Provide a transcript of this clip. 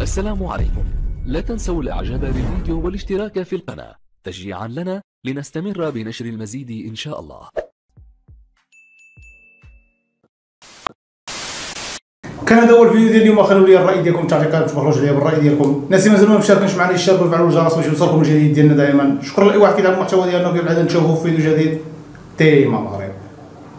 السلام عليكم. لا تنسوا الاعجاب بالفيديو والاشتراك في القناة تشجيعا لنا لنستمر بنشر المزيد ان شاء الله. كان هذا هو الفيديو ديال اليوم. خلوا لي الراي ديالكم، التعليقات، تبارطاجوا لي بالراي ديالكم. الناس اللي مازال ما مشاركينش معنا يشاركوا ويفعلوا الجرس باش يوصلكم الجديد ديالنا دائما. شكرا لاي واحد كيدعم المحتوى ديالنا وكيبعد نشوفوا في فيديو جديد. تيما مغرب.